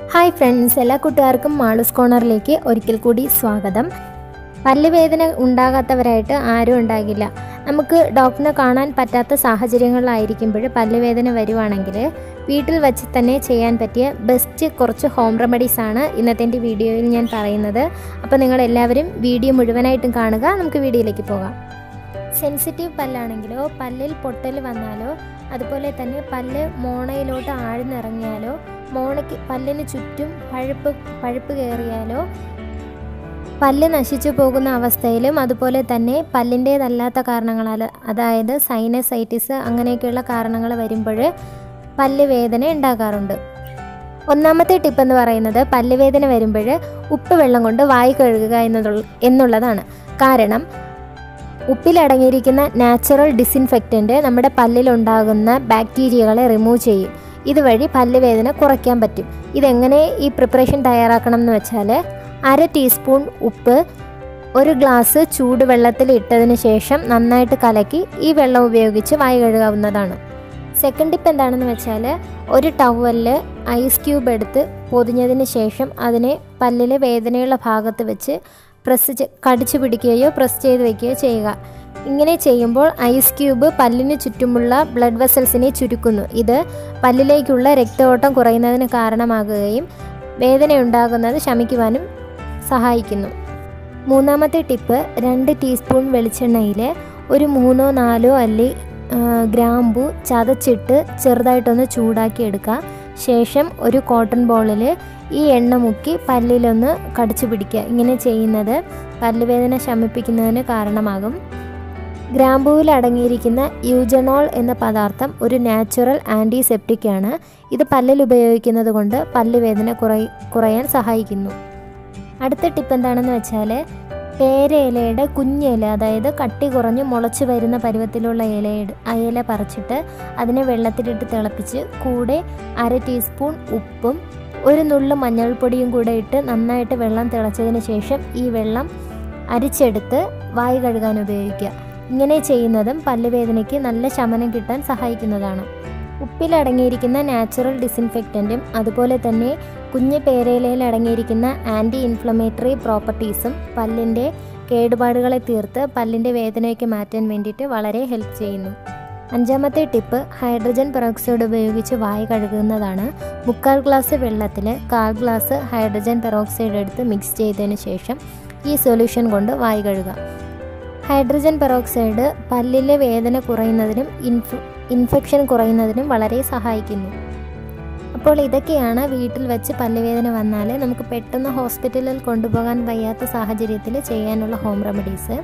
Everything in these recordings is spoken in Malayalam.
ഹായ് ഫ്രണ്ട്സ്, എല്ലാ കൂട്ടുകാർക്കും മാളൂസ് കോർണറിലേക്ക് ഒരിക്കൽ കൂടി സ്വാഗതം. പല്ലുവേദന ഉണ്ടാകാത്തവരായിട്ട് ആരും ഉണ്ടാകില്ല. നമുക്ക് ഡോക്ടറിനെ കാണാൻ പറ്റാത്ത സാഹചര്യങ്ങളിലായിരിക്കുമ്പോൾ പല്ലുവേദന വരുവാണെങ്കിൽ വീട്ടിൽ വച്ച് തന്നെ ചെയ്യാൻ പറ്റിയ ബെസ്റ്റ് കുറച്ച് ഹോം റെമഡീസാണ് ഇന്നത്തെ എൻ്റെ വീഡിയോയിൽ ഞാൻ പറയുന്നത്. അപ്പോൾ നിങ്ങളെല്ലാവരും വീഡിയോ മുഴുവനായിട്ടും കാണുക. നമുക്ക് വീഡിയോയിലേക്ക് പോകാം. സെൻസിറ്റീവ് പല്ലാണെങ്കിലോ, പല്ലിൽ പൊട്ടൽ വന്നാലോ, അതുപോലെ തന്നെ പല്ല് മോണയിലോട്ട് ആഴ്ന്നിറങ്ങിയാലോ, പല്ലിന് ചുറ്റും പഴുപ്പ് കയറിയാലോ, പല്ല് നശിച്ചു പോകുന്ന അവസ്ഥയിലും, അതുപോലെ തന്നെ പല്ലിൻ്റേതല്ലാത്ത കാരണങ്ങളാൽ, അതായത് സൈനസൈറ്റിസ് അങ്ങനെയൊക്കെയുള്ള കാരണങ്ങൾ വരുമ്പോൾ പല്ലുവേദന ഉണ്ടാകാറുണ്ട്. ഒന്നാമത്തെ ടിപ്പ് എന്ന് പറയുന്നത് പല്ലുവേദന വരുമ്പോൾ ഉപ്പ് വെള്ളം കൊണ്ട് വായി കഴുകുക എന്നുള്ളതാണ്. കാരണം ഉപ്പിലടങ്ങിയിരിക്കുന്ന നാച്ചുറൽ ഡിസിൻഫെക്റ്റൻ്റ് നമ്മുടെ പല്ലിലുണ്ടാകുന്ന ബാക്ടീരിയകളെ റിമൂവ് ചെയ്യും. ഇതുവഴി പല്ലുവേദന കുറയ്ക്കാൻ പറ്റും. ഇതെങ്ങനെ ഈ പ്രിപ്പറേഷൻ തയ്യാറാക്കണം എന്ന് വെച്ചാൽ, 1/2 ടീസ്പൂൺ ഉപ്പ് 1 ഗ്ലാസ് ചൂടുവെള്ളത്തിൽ ഇട്ടതിന് ശേഷം നന്നായിട്ട് കലക്കി ഈ വെള്ളം ഉപയോഗിച്ച് വായ കഴുകാവുന്നതാണ്. സെക്കൻഡ് ടിപ്പ് എന്താണെന്ന് വെച്ചാൽ, ഒരു ടവലിൽ ഐസ് ക്യൂബ് എടുത്ത് പൊതിഞ്ഞതിന് ശേഷം അതിനെ പല്ലിലെ വേദനയുള്ള ഭാഗത്ത് വെച്ച് കടിച്ചു പിടിക്കുകയോ പ്രസ് ചെയ്ത് വയ്ക്കുകയോ ചെയ്യുക. ഇങ്ങനെ ചെയ്യുമ്പോൾ ഐസ് ക്യൂബ് പല്ലിന് ചുറ്റുമുള്ള ബ്ലഡ് വെസൽസിനെ ചുരുക്കുന്നു. ഇത് പല്ലിലേക്കുള്ള രക്തയോട്ടം കുറയുന്നതിന് കാരണമാകുകയും വേദനയുണ്ടാകുന്നത് ശമിക്കുവാനും സഹായിക്കുന്നു. മൂന്നാമത്തെ ടിപ്പ്, 2 ടീസ്പൂൺ വെളിച്ചെണ്ണയിൽ ഒരു 3-4 അല്ലി ഗ്രാമ്പു ചതച്ചിട്ട് ചെറുതായിട്ടൊന്ന് ചൂടാക്കി എടുക്കുക. ശേഷം ഒരു കോട്ടൺ ബോളിൽ ഈ എണ്ണ മുക്കി പല്ലിലൊന്ന് കടിച്ചു പിടിക്കുക. ഇങ്ങനെ ചെയ്യുന്നത് പല്ലുവേദന ശമിപ്പിക്കുന്നതിന് കാരണമാകും. ഗ്രാമ്പൂവിൽ അടങ്ങിയിരിക്കുന്ന യൂജനോൾ എന്ന പദാർത്ഥം ഒരു നാച്ചുറൽ ആൻറ്റിസെപ്റ്റിക് ആണ്. ഇത് പല്ലിൽ ഉപയോഗിക്കുന്നത് കൊണ്ട് പല്ലുവേദന കുറയാൻ സഹായിക്കുന്നു. അടുത്ത ടിപ്പ് എന്താണെന്ന് വെച്ചാൽ, പേരയിലയുടെ കുഞ്ഞില, അതായത് കട്ടി കുറഞ്ഞ് മുളച്ച് വരുന്ന പരുവത്തിലുള്ള ഇല പറിച്ചിട്ട് അതിനെ വെള്ളത്തിലിട്ട് തിളപ്പിച്ച് കൂടെ 1/2 ടീസ്പൂൺ ഉപ്പും 1 നുള്ളു മഞ്ഞൾപ്പൊടിയും കൂടെ ഇട്ട് നന്നായിട്ട് വെള്ളം തിളച്ചതിന് ശേഷം ഈ വെള്ളം അരിച്ചെടുത്ത് വായ കഴുകാൻ ഉപയോഗിക്കുക. ഇങ്ങനെ ചെയ്യുന്നതും പല്ലുവേദനയ്ക്ക് നല്ല ശമനം കിട്ടാൻ സഹായിക്കുന്നതാണ്. ഉപ്പിലടങ്ങിയിരിക്കുന്ന നാച്ചുറൽ ഡിസിൻഫെക്റ്റൻറ്റും അതുപോലെ തന്നെ കുഞ്ഞ് പേരയിലയിൽ അടങ്ങിയിരിക്കുന്ന ആൻറ്റി ഇൻഫ്ലമേറ്ററി പ്രോപ്പർട്ടീസും പല്ലിൻ്റെ കേടുപാടുകളെ തീർത്ത് പല്ലിൻ്റെ വേദനയൊക്കെ മാറ്റാൻ വേണ്ടിയിട്ട് വളരെ ഹെൽപ്പ് ചെയ്യുന്നു. അഞ്ചാമത്തെ ടിപ്പ്, ഹൈഡ്രജൻ പെറോക്സൈഡ് ഉപയോഗിച്ച് വായ കഴുകുന്നതാണ്. 3/4 ഗ്ലാസ് വെള്ളത്തിൽ 1/4 ഗ്ലാസ് ഹൈഡ്രജൻ പെറോക്സൈഡ് എടുത്ത് മിക്സ് ചെയ്തതിന് ശേഷം ഈ സൊല്യൂഷൻ കൊണ്ട് വായ കഴുകുക. ഹൈഡ്രജൻ പെറോക്സൈഡ് പല്ലിലെ വേദന കുറയുന്നതിനും ഇൻഫെക്ഷൻ കുറയുന്നതിനും വളരെ സഹായിക്കുന്നു. അപ്പോൾ ഇതൊക്കെയാണ് വീട്ടിൽ വെച്ച് പല്ലുവേദന വന്നാൽ നമുക്ക് പെട്ടെന്ന് ഹോസ്പിറ്റലിൽ കൊണ്ടുപോകാൻ വയ്യാത്ത സാഹചര്യത്തിൽ ചെയ്യാനുള്ള ഹോം റെമഡീസ്.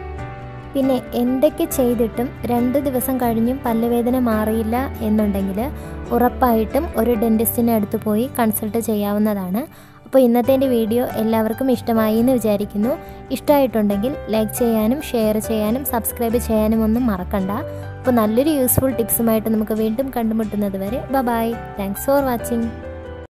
പിന്നെ എന്തൊക്കെ ചെയ്തിട്ടും 2 ദിവസം കഴിഞ്ഞും പല്ലുവേദന മാറിയില്ല എന്നുണ്ടെങ്കിൽ ഉറപ്പായിട്ടും ഒരു ഡെൻറ്റിസ്റ്റിൻ്റെ അടുത്ത് പോയി കൺസൾട്ട് ചെയ്യാവുന്നതാണ്. അപ്പോൾ ഇന്നത്തെ എൻ്റെ വീഡിയോ എല്ലാവർക്കും ഇഷ്ടമായി എന്ന് വിചാരിക്കുന്നു. ഇഷ്ടമായിട്ടുണ്ടെങ്കിൽ ലൈക്ക് ചെയ്യാനും ഷെയർ ചെയ്യാനും സബ്സ്ക്രൈബ് ചെയ്യാനും ഒന്നും മറക്കണ്ട. അപ്പോൾ നല്ലൊരു യൂസ്ഫുൾ ടിപ്സുമായിട്ട് നമുക്ക് വീണ്ടും കണ്ടുമുട്ടുന്നത് വരെ ബൈ. Thanks for watching.